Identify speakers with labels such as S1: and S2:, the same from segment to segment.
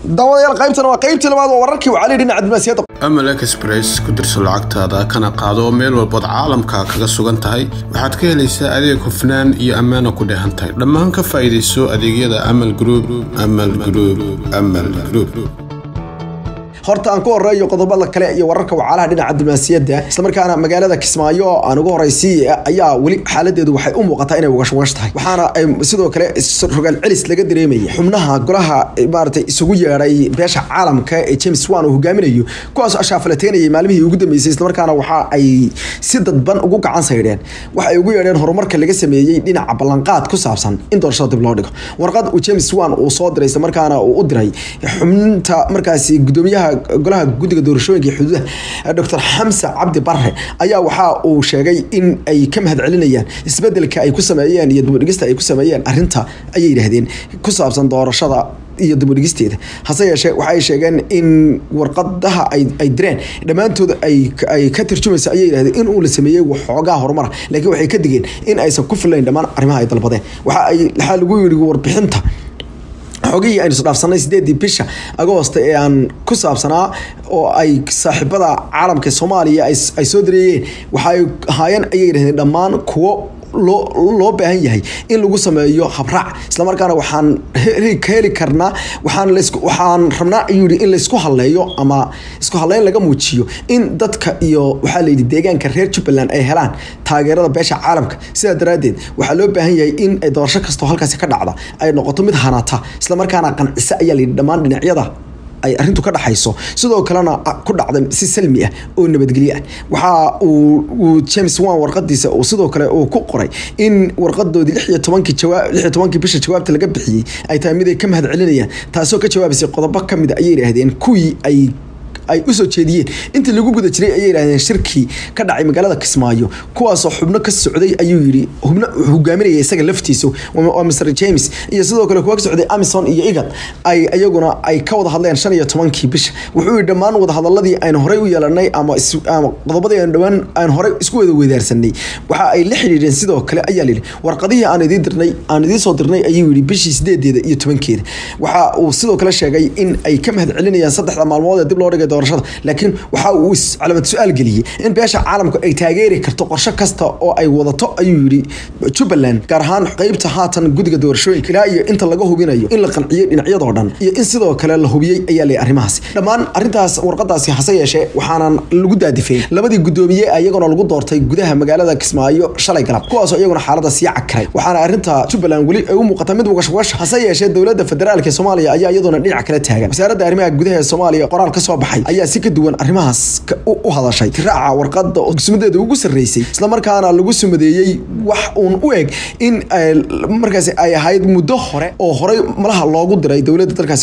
S1: daawadayaal qaybtan waa qaybtii labaad oo wararkii wacali dhinaca diblomaasiyadda
S2: Amal Express ku dirso lacagtaada kana qaado meel walba caalamka kaga sugan tahay waxaad ka helaysaa adeeg hufnaan iyo ammaan ku dheehan tahay dhammaan ka faa'iideyso adeegyada Amal Group
S1: horta aan ku horeeyo qodobada kale iyo wararka wacalaha dhinaca diblomaasiyadda isla markaana magaalada Kismaayo aan ugu horeysay ayaa wali xaaladeedu waxay u muuqataa inay uga tahay waxaana sidoo kale rogal celis laga dareemay xubnaha golaha maartay isugu yeeray beesha caalamka ee James Wan uu hogaaminayo kuwaas ashafalateynayay maalmihii ugu dambeysay isla markaana waxa ay si dadban ugu gacan saydeen waxa ay ugu yeereen horumarka laga sameeyay dhinaca ballanqaad ku saabsan in doorashada dib loo dhigo warqad uu James Wan uu soo diray isla markaana uu u diray xubinta markaasi gudoomiyaha golaha guddiga doorashooyinka xuduudaha Dr. Hamza Abdi Barre ayaa waxa uu sheegay in ay ka mahad celinayaan isbedelka ay ku sameeyeen iyo dib-u-dhigista ay ku sameeyeen arinta ay yiraahdeen ku saabsan doorashada iyo dib-u-dhigisteeda hase yeeshee waxay sheegeen in warqadaha ay direen dhamaantood ay ka tarjumayso ay yiraahdeen in uu la sameeyay waxoogaa horumar laakiin waxay ka digeen in aysan ku filayn dhamaan arrimaha ay dalbadeen waxa lagu yiri warbixinta xoogii aynu soo dhaafsanay 8 bisha Agoosto ee aan ku saabsanaa oo ay saaxiibada caalamka Soomaaliya ay soo diriyeen waxay haayeen ay yiraahdeen dhamaan kuwa loo baahan yahay in lagu sameeyo habraac isla markaana waxaan heli karnaa waxaan rabnaa in la isku haleeyo ama isku haleyn laga muujiyo in dadka iyo waxa la yiri deegaanka reer Jubbaland ay helaan taageerada beesha caalamka sida daraadeed waxa loo baahan yahay in ay doorasho kasto halkaas ka dhacda ay noqoto mid hanata isla markaana qancisa ayaa la dhamaan dhinacyada ay arintu ka dhaxayso sidoo kalena ku dhacday si salmi ah oo nabadgelyo ah waxa uu James Wan warqadiisa oo sidoo kale uu ku qoray in warqadoodii 16 bisha jawaabta laga bixiyay ay tahay mid ay ka mahad celinayaan taasoo ka jawaabaysay qodobo kamid ah ay yiraahdeen kuwii ay u soo jeediyeen intii lagu guda jiray ay yiraahdeen shirkii ka dhacay magaalada Kismaayo kuwaas oo xubno ka socday ayuu yiri xubno hogaaminaya isaga laftiisa oo Mr. James iyo sidoo kale kuwa ka socday Amazon iyo Igad ayaguna ay ka wada hadleen 15 bisha wuxuu dhamaan wada hadaladii aan horey u yeelanay ama qodobadii aan horey isku wada weedaarsanay waxa ay la xiriireen sidoo kale ayaa la yiri warqadihii aan idin soo dirnay ayuu yiri bishii 8 iyo 10 waxa uu sidoo kale sheegay in ay ka mahad celinayaan saddexda maalmood dib loo dhigay laakiin waxa uu calaamad su'aal galiyay in beesha caalamku ay taageeri karto qorshe kasta oo ay wadato ayuu yiri Jubbaland gaar ahaan qaybta haatan guddiga doorashooyinka ilaa iyo inta laga hubinayo in la qanciyo dhinacyada dhan iyo in sidoo kale la hubiyay ayaa leh arrimahaas dhamaan arintaas warqadaasi hase yeeshee waxaan lagu daadifay labadii gudoomiye ayaguna lagu doortay gudaha magaalada Kismaayo shalay galab kuwaas oo iyaguna xaaladda si cakray waxaana arinta Jubbaland wali ay u muuqataa mid washwash hase yeeshee dawladda federaalka Soomaaliya ayaa iyaduna dhinac kale taagan wasaaradda arrimaha gudaha Soomaaliya qoraal ka soo baxay ayaa si ka duwan arrimahaas u hadashay raaca warqada oo guddimadeeda ugu sareysay isla markaana lagu sumadeeyay wax u eg in markaas ay ahayd muddo hore oo horey malaha loogu diray dawladda dalkaasi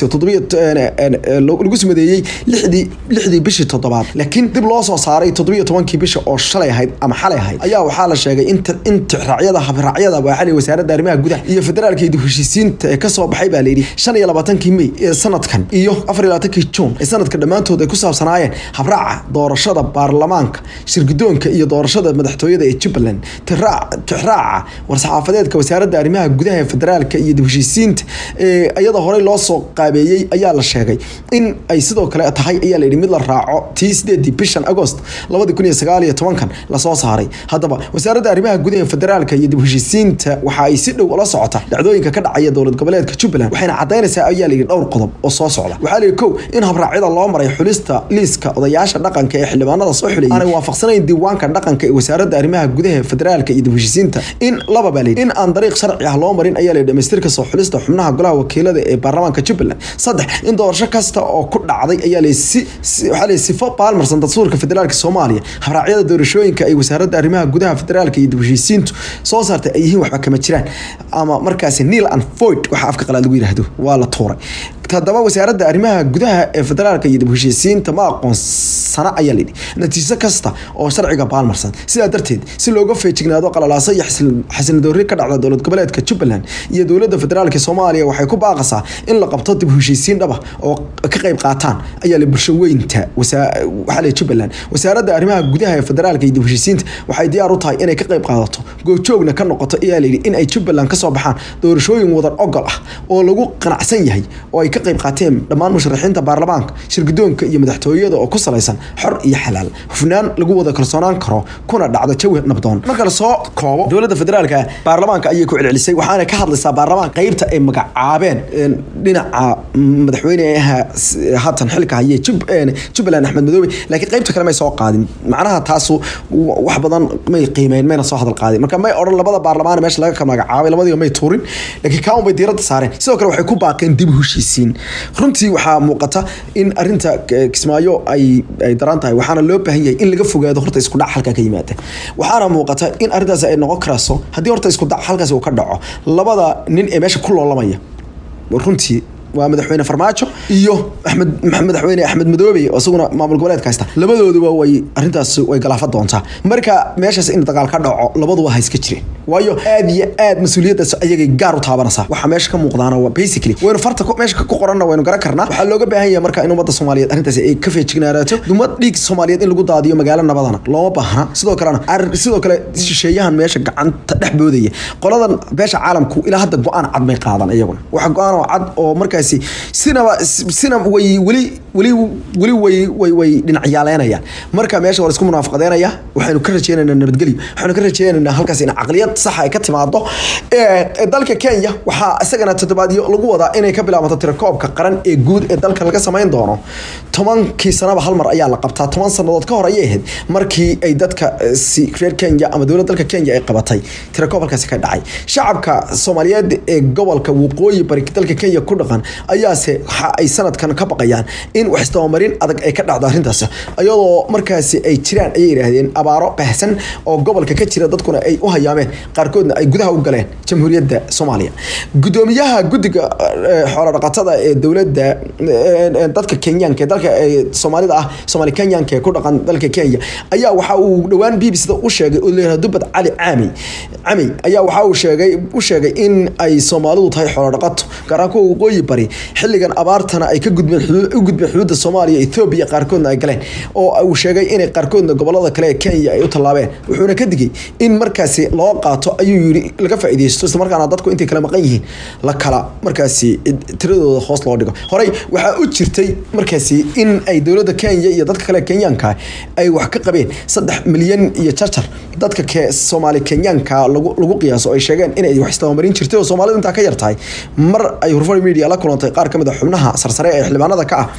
S1: 7 lagu sumadeeyay 6 bishii 7 laakiin dib loo soo saaray 17 bisha oo shalay ahayd ama xalay ahayd ayaa waxa la sheegay in raacyada waxa wasaaradda arrimaha gudaha iyo federaalka iyo heshiisiinta ee ka soo baxay baa la yiri 25 May ee sanadkan iyo 24 June ee sanadka dhamaantood ay ku saabsanaayeen habraaca doorashada baarlamaanka shirgudoonka iyo doorashada madaxtooyada ee Jubbaland tiraaca warsaxaafadeedka wasaaradda arrimaha gudaha ee federaalka iyo heshiisiinta ayada horey loo soo qaabeeyay ayaa la sheegay in ay sidoo kale tahay ayaa la yiri mid la raaco 8 bishan August 2019 la soo saaray hadaba wasaaradda arrimaha gudaha ee federaalka iyo heshiisiinta waxa ay si dhow ula socota dhacdooyinka ka dhacaya dowlad goboleedka Jubbaland waxayna cadeynaysaa ayaa la yiri dhowr qodob oo soo socda waxa la yiri kow in habraacyada loo maray xulista liiska odayaasha dhaqanka ee xildhibaanada soo xulay aan waafaqsanayn diiwaanka dhaqanka ee wasaaradda arrimaha gudaha federaalka iyo heshiisiinta in laba baalay in aan dariiq sharci ah loo marin ayaa la dhameystirka soo xulista xubnaha golaha wakiilada ee baarlamaanka Jubbaland saddex in doorasho kasta oo ku dhacday ayaa la waxa la sifo baalmarsan dastuurka federaalka Soomaaliya habraacyada doorashooyinka ay wasaaradda arrimaha gudaha federaalka iyo heshiisiintu soo saartay ay yihiin waxba kama jiraan ama markaas nil and void waxa afka qalaad lagu yiraahdo waa la tuuray tadaba wasaaradda arrimaha gudaha ee federaalka iyo heshiisiinta ma aqoonsana ayaa la yiri natiijo kasta oo sharciga baalmarsan sida darteed si looga feejignaado qalalaasa iyo xasildoori ka dhacda dowlad goboleedka Jubbaland iyo dowladda federaalka Soomaaliya waxay ku baaqaysaa in la qabto dib u heshiisiin dhab oo ka qayb qaataan ayaa la bulsho weynta waxa la Jubbaland wasaaradda arrimaha gudaha ee federaalka iyo heshiisiinta waxay diyaar u tahay inay ka qayb qaadato goobjoogna ka noqoto ayaa la yiri in ay Jubbaland ka soo baxaan doorashooyin wadar ogol ah oo lagu qanacsan yahay oo ay ka qayb qaateen dhammaan musharaxiinta baarlamaanka shirgudoonka iyo madaxtooyada oo ku salaysan xor iyo xalaal hufnaan lagu wada kalsoonaan karo kuna dhacdo jawi nabdoon marka la soo koobo dowladda federaalka baarlamaanka ayay ku celcelisay waxaana ka hadlaysaa baarlamaanka qaybta ay magacaabeen dhinaca madaxweynaha haatan xilka hayay Jubbaland Axmed Madoobe laakiin qaybta kale ma soo qaadin macnaha taas wax badan may qiimeyn mayna soo hadal qaadin marka may oran labada baarlamaan meesha laga magacaabay labadiiba may tuurin laakiin kaan bay diiradda saareen sidoo kale waxay ku baaqeen dib u heshiisiin runtii waxaa muuqata in arinta Kismaayo ay daran tahay waxaana loo baahan yahay in laga fogaado horta isku dhac halka ka yimaada waxaana muuqata in arintaas ay noqon karayso haddii horta isku dhac halkaas uu ka dhaco labada nin ee meesha ku loolamaya runtii waa madaxweyne Farmaajo iyo madaxweyne Axmed Madoobe oo isaguna maamul goboleedka haysta labadooduba way arintaas way galaafa doontaa marka meeshaas in dagaal ka dhaco labaduba ha iska jireen waayo aad iyo aad mas'uuliyadaas ayaga gaar u taabanaysa waxa meesha ka muuqdaana waa basically waynu farta meesha ku qoranna waynu garan karnaa waxa looga baahan yahay marka in ummadda Soomaaliyeed arintaas ay ka feejignaato dumad dhiig Soomaaliyeed in lagu daadiyo magaalo nabadana looma baahna sidoo kale shisheeyahan meesha gacanta dhex boodaya qoladan beesha caalamku ilaa hadda go'aan cad may qaadan iyaguna waxa go'aan cad oo markaas sina way dhinacyaaleenayaan marka meesha war isku munaafaqadeynaya waxaanu ka rajeynaynaa nabadgelyo waxaanu ka rajeynaynaa halkaas in aqliyad sax ay ka timaado dalka Kenya waxa isagana toddobaadyo lagu wadaa inay ka bilaabato tirakoobka qaran ee guud ee dalka laga sameyn doono 10 sanaba hal mar ayaa la qabtaa 10 sanadood ka hor ayay ahayd markii ay dadka reer Kenya ama dowladda dalka Kenya ay qabatay tirakoobkaasi ka dhacay shacabka Soomaaliyeed ee gobolka waqooyi bari dalka Kenya ku dhaqan ayaase waxa ay sanadkan ka baqayaan in wax istoomarin adag ay ka dhacdo arintaas ayadoo markaasi ay jiraan ay yiraahdeen abaaro baahsan oo gobolka ka jira dadkuna ay u hayaameen qaarkoodna ay gudaha u galeen jamhuuriyadda Soomaaliya gudoomiyaha guddiga xoolo dhaqatada ee dowladda dadka Kenyaanka ee dalka Soomaalida ah Soomaali Kenyaanka ee ku dhaqan dalka Kenya ayaa waxa uu dhawaan BBC-da u sheegay oo leeyahay Dubad Cali Caami ayaa waxa uu sheegay in ay Soomaalidu tahay xoolo dhaqato gaar ahaan waqooyi bari xilligan abaartana ay ka gudbeen xuduudda Soomaaliya Ethiopia qaarkoodna ay galeen oo uu sheegay in qaarkoodna gobolada kale ee Kenya ay u talaabeen wuxuuna ka digay in markaasi loo qaato ayuu yiri laga faa'iideysto isla markaana dadku intii kala maqan yihiin la kala markaasi tiradooda hoos loo dhigo horay waxa u jirtay markaasi in ay dowladda Kenya iyo dadka kale Kenyaanka ay wax ka qabeen 3 milyan iyo charter dadka Soomaali Kenyaanka lagu qiyaaso ay sheegeen in ay wax istoomarin jirtay oo Soomaalidu inta ka yartahay mar ay Hurfar Media la kulantay qaar kamid ah xubnaha sarsare ee xildhibaanada ka ah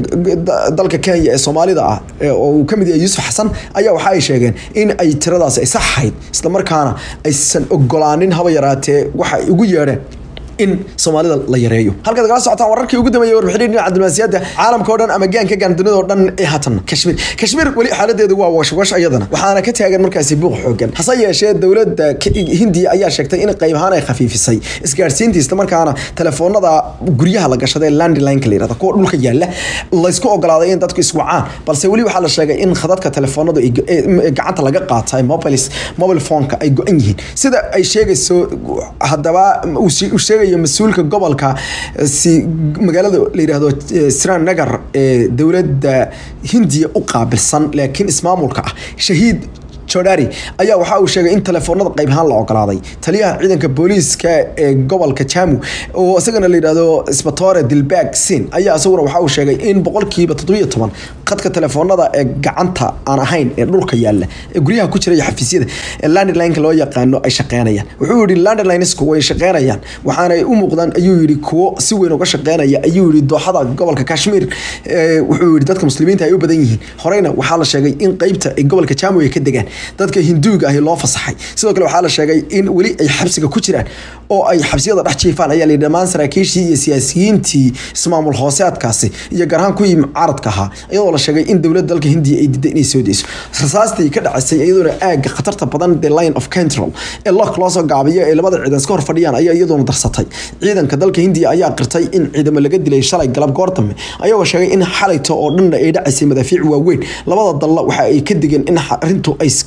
S1: dalka Kenya ee Soomaalida ah oo uu kamid yahay Yuusuf Xasan ayaa waxa ay sheegeen in ay tiradaas ay saxayd isla markaana aysan ogolaanin haba yaraatee waxa ay ugu yeereen in Soomaalida la yareeyo halka dagala socotaan wararkii ugu dambeeyay warbixin dhinaca diblomaasiyadda caalamka oo dhan ama gaanka gaandunida oo dhan ee haatan Kashmir wali xaaladeedu waa wash ayadana waxaana ka taagan markaasi buuq xoogan hase yeeshee dowladda Hindiya ayaa sheegtay in qayb ahaan ay khafiifisay isgaarsiinta isla markaana telefoonada guryaha la gashaday landline ka leeyahay kuwa dhulka yaala la isku ogolaaday in dadku iswacaan balse wali waxa la sheegay in khadadka telefoonada gacanta laga qaatay mobile phone-ka ay go'an yihiin sida ay sheegayso hadaba uu sheegay مسؤولك gobolka si magaalada la yiraahdo Srinagar ee dawladda Hindiya u qaabilsan laakiin ismaamulka ah shahiid Chodari ayaa waxa uu sheegay in telefoonada qayb ahaan la ogolaaday taliyaha ciidanka booliiska ee gobolka Jammu oo isagana la yiraahdo Inspector Dilbag Singh ayaa asaguna waxa uu sheegay in 17% qadka telefoonada ee gacanta aan ahayn ee dhulka yaala ee guryaha ku jira xafiisyada ee landline loo yaqaano ay shaqeynayaan wuxuu yiri landline-isku way shaqeynayaan waxaana ay u muuqdaan ayuu yiri kuwo si weyn uga shaqeynaya ayuu yiri dooxada gobolka Kashmir wuxuu yiri dadka muslimiinta ay u badan yihiin horeyna waxa la sheegay in qaybta ee gobolka Jammu ay ka degaan dadka Hinduuga ah loo fasaxay sidoo kale waxa la sheegay in wali ay xabsiga ku jiraan oo ay xabsiyada dhex jiifaan ayaa la dhamaan saraakiishii iyo siyaasiyiintii ismaamul hoosaadkaasi iyo garaan ku yimid caaradka ahaa iyadoo la sheegay in dawladda dalka Hindiya ay diiday inay soo deyso rasaastii ka dhacaysay iyadoo aag khatarta badan the line of control ee la soo gaabiyo ee labada ciidan iska hor fadhiyaan ayaa iyadoo darsatay ciidanka dalka Hindiya ayaa qirtay in ciidamo laga dilay shalay galab goortame ayagoo sheegay in xalayto oo dhan ay dhacaysay madaafiic waaweyn labada dal waxa ay ka digeen in arintu ay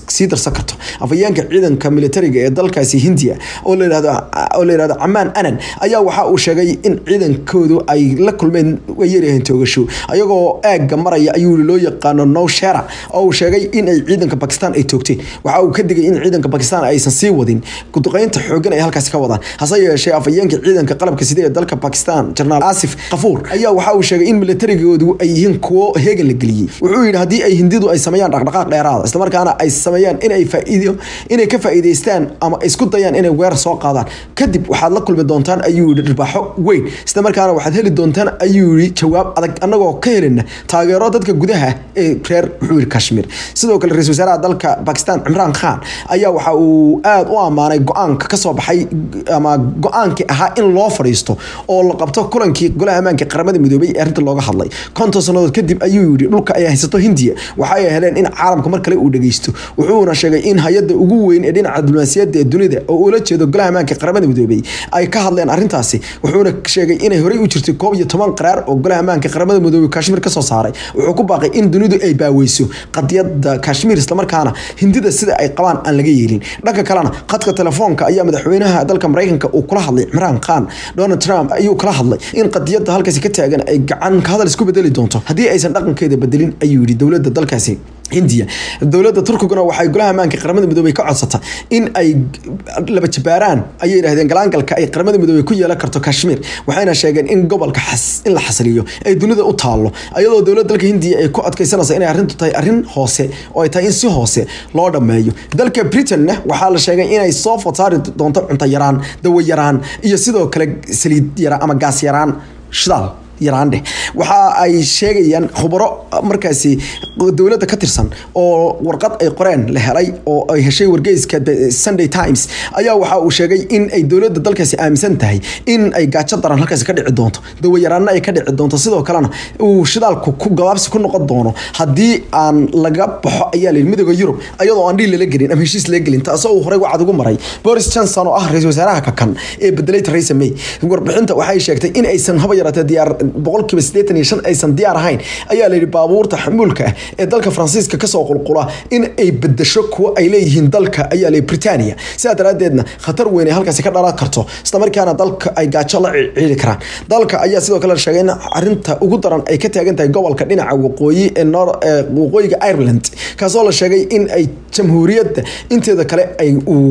S1: sii darsan karto. Afayeenka ciidanka militariga ee dalkaasi Hindiya oo la yiraahdo Aman Anan ayaa waxa uu sheegay in ciidankoodu ay la kulmeen weerareen toogasho ayagoo aaga maraya ayuu loo yaqaan Nowshera oo uu sheegay in ay ciidanka Pakistan ay toogtay. Waxa uu ka digay in ciidanka Pakistan aysan sii wadin duqeynta xooggan ay halkaas ka wadaan. Hase yeeshee afayeenka ciidanka qalabka sida ee dalka Pakistan General Asif Ghafoor ayaa waxa uu sheegay in militarigoodu ay yihiin kuwo heegan la geliyay. Wuxuu yiri hadii ay Hindidu ay sameeyaan dhaqdhaqaaq dheeraad isla markaana ay sameeyaan inay ka faa'iideystaan ama isku dayaan inay weerar soo qaadaan kadib waxaad la kulmi doontaan ayuu dhirbaxo weyn isla markaana waxaad heli doontaan ayuu jawaab adag anagoo ka helina taageero dadka gudaha ee reer Kashmir. Sidoo kale ra'iisul wasaaraha dalka Pakistan Imran Khan ayaa waxa uu aad u amaanay go'aanka ka soo baxay ama go'aankii ahaa in loo fariisto oo la qabto kulankii golaha ammaanka qaramada midoobay ee arinta looga hadlay 50 sanadood kadib ayuu yiri dhulka ay haysato Hindiya waxa ay heleen in caalamka mar kale uu dhageysto. Wuxuuna sheegay in hay'adda ugu weyn ee dhinaca diblomaasiyadda ee dunida oo ula jeedo golaha ammaanka qaramada midoobay ay ka hadleen arintaasi. Wuxuuna sheegay in ay horey u jirtay 11 qaraar oo golaha ammaanka qaramada midoobay Kashmir ka soo saaray. Wuxuu ku baaqay in dunidu ay baaweyso qadiyadda Kashmir isla markaana Hindida sida ay qabaan aan laga yeelin. Dhanka kalena qadka telefoonka ayaa madaxweynaha dalka Mareykanka uu kula hadlay Imran Khan. Donald Trump ayuu kala hadlay in qadiyadda halkaas ka taagan ay gacan ka hadal isku bedeli doonto hadii aysan dhaqankeeda bedelin ayuu yiri dawladda dalkaasi Hindiya. Dawladda Turkiguna waxay golaha ammaanka qaramada midoobay ka codsatay in ay laba jabaaraan ay yiraahdeen galaangalka ay qaramada midoobay ku yeelan karto Kashmir. Waxayna sheegeen in gobolka in la xasiliyo ay dunida u taalo ayadoo dawladda dalka Hindiya ay ku adkaysanayso inay arrintu tahay arrin hoose oo ay tahay in si hoose loo dhameeyo. Dalka Britain waxa la sheegay inay soo fotaari doonto cunto yaraan, dawo yaraan iyo sidoo kale saliid yaraan ama gaas yaraan shidaal yaraande. Waxa ay sheegayaan khubaro markaasi dawladda ka tirsan oo warqad ay qoreen la helay oo ay heshay wargeyska Sunday Times ayaa waxa uu sheegay in ay dawladda dalkaasi aaminsan tahay in ay gaajo daran halkaas ka dhici doonto, dawo yaraana ay ka dhici doonto, sidoo kalena uu shidaalku ku gabaabsi ku noqon doono hadii aan laga baxo ayaa la midowga Yurub ayadoo aan dhil la gelin ama heshiis la gelin taasoo uu horey wacad ugu maray Boris Johnson oo ah ra'iisul wasaaraha ka kan ee bedelay Theresa May. Warbixinta waxay sheegtay in aysan haba yaraatee diyaar boqolkiiba 85 aysan diyaar ahayn ayaa la yiri baabuurta xamuulka ee dalka Faransiiska ka soo qulqula in ay bedesho kuwa ay leeyihiin dalka ayaa la Britania sidaa daraadeedna khatar weyn ay halkaas ka dhalan karto isla markaana dalka ay gaajo la ciili karaan. Dalka ayaa sidoo kale sheegay in arinta ugu daran ay ka taagan tahay gobolka dhinaca waqooyi ee waqooyiga Ireland kaasoo la sheegay in ay jamhuuriyadda inteeda kale ay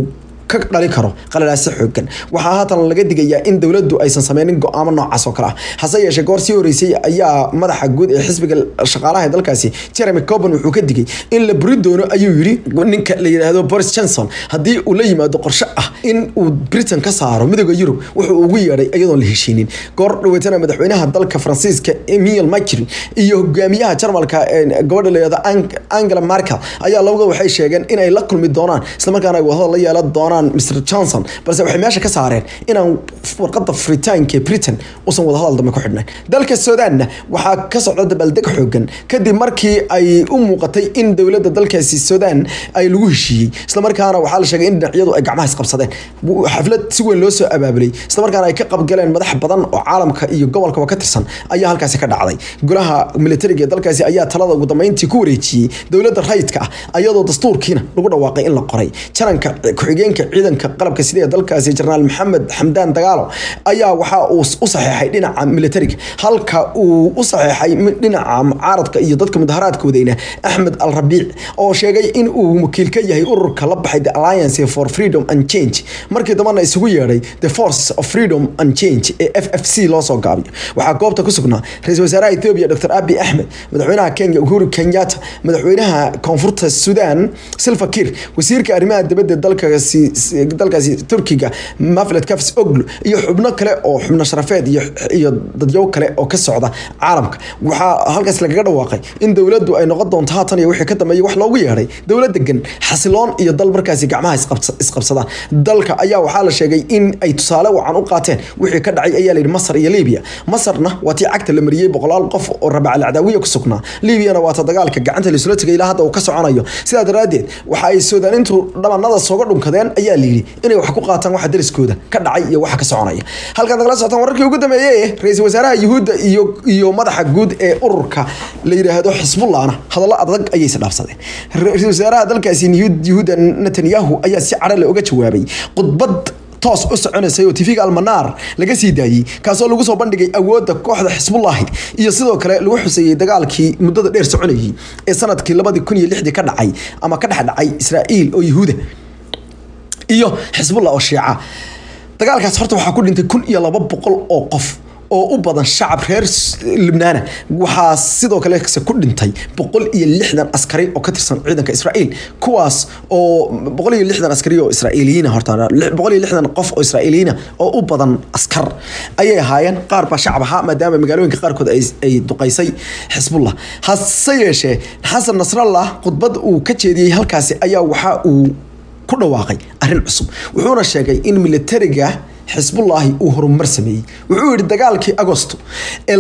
S1: ka dhali karo qalalaase xooggan. Waxa haatan laga digayaa in dawladdu aysan sameeynin go'aamo noocaas oo kale ah. Hase yeeshee goor sii horeysay ayaa madaxa guud ee xisbiga shaqaalaha dalkaasi Jeremy Corbyn wuxuu ka digay in la buri doono ayuu yiri ninka la yiraahdo Boris Johnson hadii uu la yimaado qorshe ah in uu Britain ka saaro midowga Yurub wuxuu ugu yeeray iyadoo la heshiinin. Goor dhaweetana madaxweynaha dalka Faransiiska Emmanuel Macron iyo hogaamiyaha Jarmalka gabadha la yiraahdo Angela Merkel ayaa labada waxay sheegeen in ay la kulmi doonaan isla markaana ay wada la yeelan doonaan Mr Johnson balse waxay meesha ka saareen inaan warqadda Fritaanka Britain usan wada hadal dama ku xidhnaan. Dalka Suudaan waxa ka socda dabaldeg xooggan kadib markii ay u muuqatay in dawladda dalkaasi Suudaan ay lagu heshiiyay isla markaana waxa la sheegay in dhinacyadu ay gacmaha isqabsadeen. Xaflad si weyn loo soo abaabulay isla markaana ay ka qabgaleen madax badan oo caalamka iyo gobolka ka tirsan ayaa halkaas ka dhacday. Golaha militariga ee dalkaasi ayaa talada ugu dambeyntii ku wareejiyay dawladda rayidka ah ayadoo dastuurkiina lagu dhawaaqay in la qoray. Jaranka ku-xigeenka ciidanka qalabka sida ee dalkaasi General Mohammed Hamdan Dagalo ayaa waxa uu u saxeexay dhinaca militariga halka uu u saxeexay dhinaca mucaaradka iyo dadka mudaharaadkoodayna Ahmed Al-Rabic oo sheegay in uu wakiil ka yahay ururka la baxay The Alliance for Freedom and Change markii dambana isugu yeeray The Forces of Freedom and Change ee FFC loo soo gaabiyo. Waxa goobta ku sugnaa ra'iisul wasaaraha Ethiopia Dr. Abiy Ahmed, madaxweynaha Kenya Uhuru Kenyatta, madaxweynaha Koonfurta Suudaan Salva Kiir, wasiirka arrimaha dibadda dalkaasi Turkiga Mevlut Cavusoglu iyo xubno kale oo xubno sharafeed iyo dadyow kale oo ka socda caalamka. Waxa halkaas laga dhawaaqay in dawladdu ay noqon doonto haatan iyo wixii ka dambeeyay wax loogu yeeray dawlad degan xasiloon iyo dal markaasi gacmaha isqabsada. Dalka ayaa waxa la sheegay in ay tusaale wacan u qaateen wixii ka dhacay ayaa la yiri Masar iyo Liibiya. Masarna waa tii cagta la mariyay 100 qof oo Rabac al-Adawiya ku sugnaa. Liibiyana waa dagaalka gacanta la isla tagay ilaa hadda uu ka soconayo. Sidaa daraadeed waxa ay Suudaanintu dhamanada soo dhunkadeen ayaa la yidhi inay wax ku qaataan waxa dariskooda ka dhacay iyo waxa ka soconaya halkan nagala socotaan wararkii ugu dambeeyay ra'iisul wasaaraha Yuhuudda iyo madaxa guud ee ururka la yiraahdo Xisbullahna hadallo adag ayay isdhaafsadeen ra'iisul wasaaraha dalkaasi Yuhuudda Netanyahu ayaa si cadho leh uga jawaabay khudbad toos u soconaysay oo TV-ga Al-Manar laga sii daayay kaasoo lagu soo bandhigay awoodda kooxda Xisbullah iyo sidoo kale lagu xuseeyay dagaalkii muddada dheer soconayay ee sanadkii 2006 ka dhacay ama ka dhacay Israa'iil oo Yuhuudda iyo Xisbullah oo Shiica dagaalkaas horta waxa ku dhintay 1200 oo qof oo u badan shacab reer Lebanon waxa sidoo kale ku dhintay 160 askari oo ka tirsan ciidanka Israa'iil kuwaas oo 160 askari oo Israa'iiliyiin horta 160 qof oo Israa'iiliyiin oo u badan askar ayay ahaayeen qaar ba shacab ahaa maadaama magaalooyinka qaarkood ay duqaysay Xisbullah hase yeeshee Xasan Nasrallah khudbad uu ka jeediyay halkaasi ayaa waxa uu ku dhawaaqay arrin cusub wuxuuna sheegay in militariga Xisbullah uu horumar sameeyay wuxuu yiri dagaalkii Agoosto ee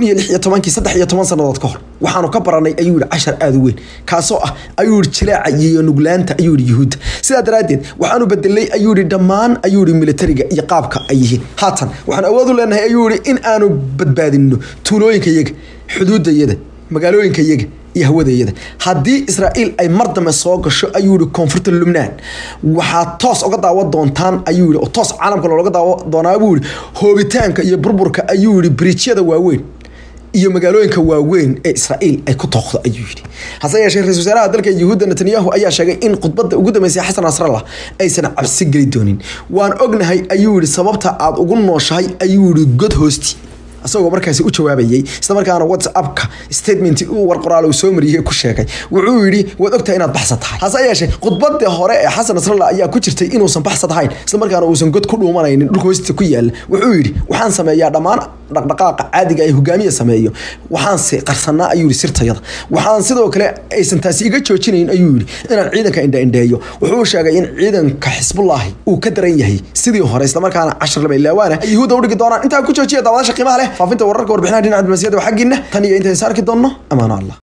S1: 2016 sanadood ka hor waxaanu ka baranay ayuu yiri 10 aad u weyn kaasoo ah ayuu yiri jilaaca iyo nuglaanta ayuu yiri Yuhuud sida daraadeed waxaanu bedelay ayuu yiri dhamaan ayuu yiri militariga iyo qaabka ay yihiin haatan waxaan awood u leenahay ayuu yiri in aanu badbaadino tuulooyinka iyaga xuduudayada magaalooyinka iyaga iyo hawadayada haddii Israa'iil ay mardama soo gasho ayuu yiri koonfurta Lebanon waxa toos uga daawan doontaan ayuu yiri oo toos caalamka looga daawan doonaa ayuu yiri hoobitaanka iyo burburka ayuu yiri bridge-yada waaweyn iyo magaalooyinka waaweyn ee Israa'iil ay ku tooqdo ayuu yiri hase yeeshee ra'iisul wasaaraha dalka Yuhuudda Netanyahu ayaa sheegay in khudbadda ugu dambeysay Xasan Nasrallah aysan cabsi gali doonin waan ognahay ayuu yiri sababta aad ugu nooshahay ayuu yiri god hoosti asagoo markaasi u jawaabayay isla markaana WhatsApp-ka statement uu war qoraal uu soo mariyay ku sheegay wuxuu yiri waad ogtahay inaad baxsan tahay hase yeeshee khudbadda hore ee Xasan Nasrallah ayaa ku jirtay inuu san baxsan tahay isla markaana uusan god ku dhuumanaynin dhulka hoostiisa ku yaal wuxuu yiri waxaan sameeyaa dhamaan dhaqdhaqaaqa caadiga ay hogaamiye sameeyo waxaan si qarsanaa ayuu yiri sirtayada waxaan sidoo kale aysan taasi iga joojinayn ayuu yiri inaan ciidanka indha-indheeyo wuxuu sheegay in ciidanka Xisbullah uu ka daran yahay sidii hore isla markaana 10 laba ilaawana Yuhuudda u dhigi doonaan inta ku joojiya daawadaasha qiimaha leh faafinta wararka warbixinaha dhinaca diblomaasiyadda waxa xaqiina tan iyo inta saarki doono amaana Allah